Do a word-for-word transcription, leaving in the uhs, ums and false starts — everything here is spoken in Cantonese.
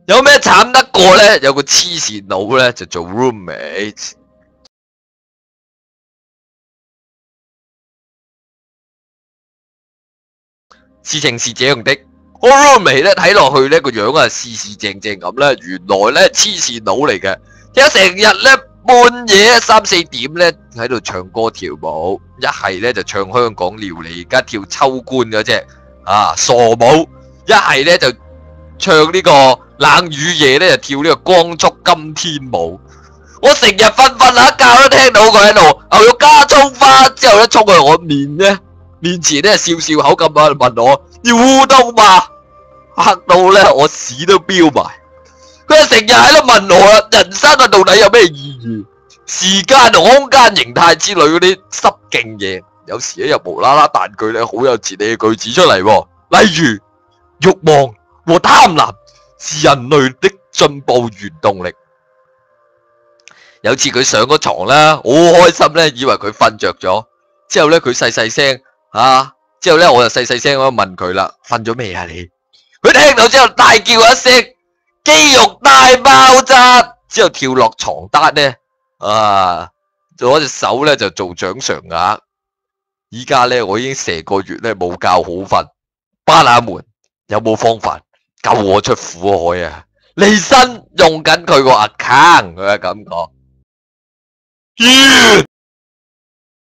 有咩慘得過咧？有個黐線佬咧就做 roommate。事情是這樣的，我 roommate 咧睇落去咧個樣啊四四正正咁咧，原來咧黐線佬嚟嘅，有成日咧半夜三四點咧喺度唱歌跳舞，一係咧就唱香港料理，而家跳秋官嗰隻啊傻舞，一係咧就唱呢個冷雨夜咧就跳呢個光燭金天舞。我成日瞓瞓下覺都聽到佢喺度牛肉加葱花，之後咧衝去我面咧。面前咧笑笑口咁啊問我要互動嘛，嚇到咧我屎都飆埋。佢成日喺度問我啦，人生啊到底有咩意義？時間同空間形態之類嗰啲濕勁嘢，有時咧又無啦啦彈句咧好有哲理嘅句子出嚟，例如欲望和貪婪是人類的進步原動力。有次佢上咗床啦，好開心咧，以為佢瞓着咗，之後咧佢細細聲。啊！之後咧，我就細細聲咁問佢啦，瞓咗未啊你？佢聽到之後大叫一聲，肌肉大爆炸，之後跳落床單咧，啊，攞隻手咧就做掌上壓。依家咧我已經成個月咧冇覺好瞓，巴拿門有冇方法救我出苦海啊？離身用緊佢個 account，佢係咁講。